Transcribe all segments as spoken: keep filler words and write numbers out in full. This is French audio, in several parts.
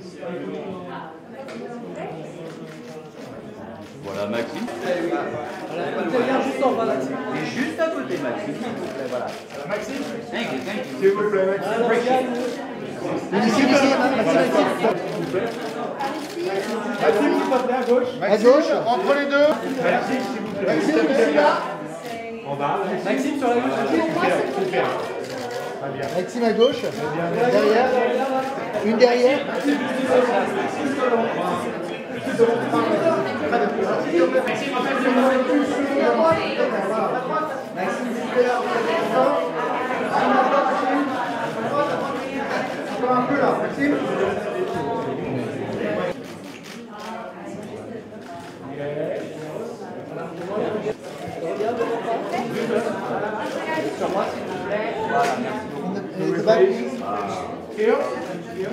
Voilà, Maxime. Voilà, juste en bas, Maxime. Et juste à côté, Maxime. Voilà. Maxime, S'il vous plaît, Maxime. Maxime, Maxime, s'il vous plaît, à gauche. À gauche, entre les deux. Maxime, s'il vous plaît. Maxime, ici, là. En bas. Maxime sur la gauche. Super. Très bien. Maxime à gauche. Derrière. Une derrière. Maxime, en fait, Encore un peu là, Maxime. Sur moi, s'il vous plaît. Voilà, merci beaucoup. The back. Here. Here.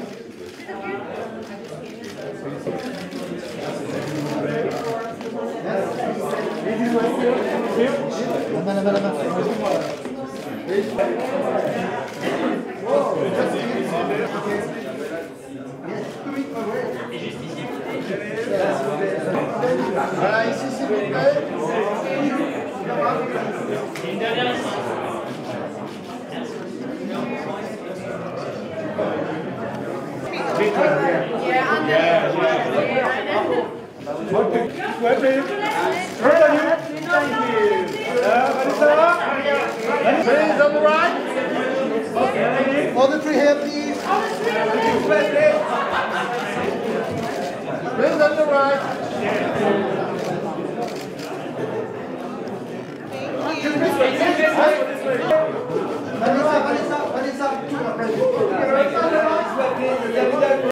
La main, la main, la main. Voilà, ici, s'il vous plaît. Une dernière ici. Yeah, under. Yeah, yeah. What the? What the? Where are you? Thank you. Uh, Vanessa? Please, on the right. All the three here, please. Please, on the right.